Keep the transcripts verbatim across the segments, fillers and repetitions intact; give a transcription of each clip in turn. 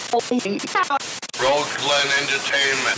Road Glen Entertainment.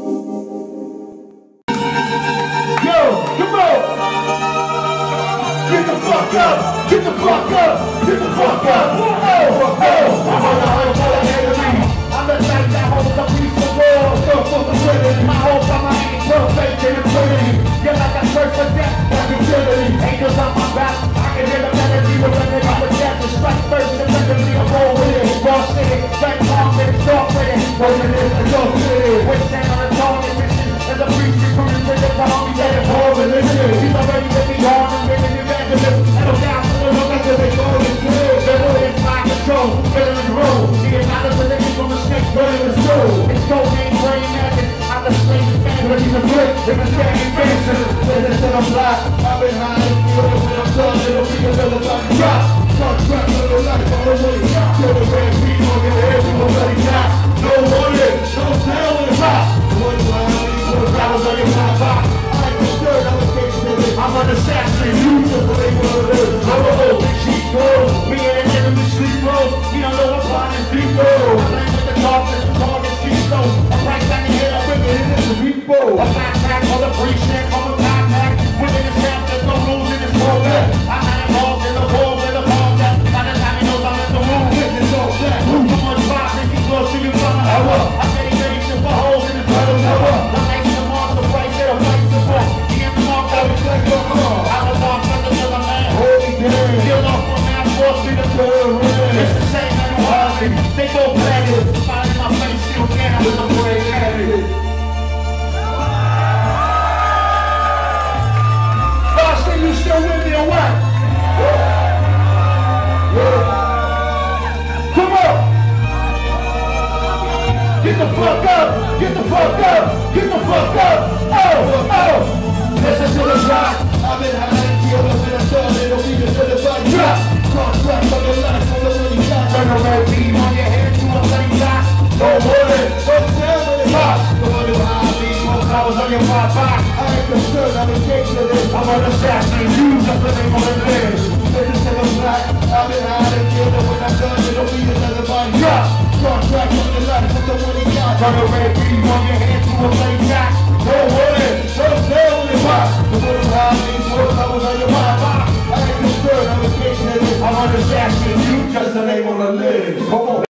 Yo, come on! Get the fuck up! Get the fuck up! Get the fuck up! Oh, oh! I'm on the hunt for the enemy. I'm the type that holds a piece of world. Still full of winning. My whole time I ain't perfect in infinity. You're like a search for death, that's utility. Angels on my back. I can hear the melody with the nigga with death. The strike first and mentally I roll with it. Raw city, back off and start with it. Rolling in the dope city. With stand on the tone and mission. And the priest recruiting with the town. He's at it for religion. He's already with me on and living evangelist. And I'm down to the look until they go in good. They're really in my control. Filling the road. The amount of religion from the snake burning the soul. It's cocaine, brain magic. I'm the strangest man, but he's a brick. If it's getting fancy, listen to the block. I've been high and feeling when I'm done. It'll be a little time to drop. Start trapping on the life on the way. Till the red beat on your head, you won't let it die. No warning, no sound in the box. One line, four dollars on your top box. I ain't concerned, I'm a case to this. I'm an assassin, you just believe what it is. I'm a whole big sheet roll. Me and an enemy sleep roll. We don't know what part is deep roll. I land with the darkness, the target's deep low. I'm right down the head, I'm ripping it in the repo. A backpack on the free shit, on the contact. Within the snap, there's no rules in this program. I'm not involved in the ball, in the ball that. By the time he knows I'm in the room, this is all that. Too much box, if you close to you, from the hour. I said he ready to put holes in his metal tower. The next to mark the price, they'll fight the book. He gets the mark, that was like the car. I was off from the other man. Holy damn. Still off from that force, be the third ring. It's the same as you Harley. They go planet. Finding my face, still can't have the brain at it. Boston, you still with me or what? Come on! Get the fuck up! Get the fuck up! Get the fuck up! Oh! Oh! Listen to the rock. I've been hiding here when I thought it'll be the good fight. Drop! Cross-track on your life, on the money shot. Turn a red beam on your head to a bloody shot. No warning, no sound when it pops. The one who high beat, smoke flowers on your pop box. I ain't concerned, I'm engaged to this. I'm an assassin, you just the name on the list. Listen to the black. I've been hiding here when I'm done, it'll be another body drop. Cross-track on your life, on the money shot. Turn a red beam on your head to a bloody shot. No warning, no sound when it pops. The one who high beat, smoke flowers on your pop box. I ain't concerned, I'm engaged to this. I'm an assassin, you just the name on the list. Come on.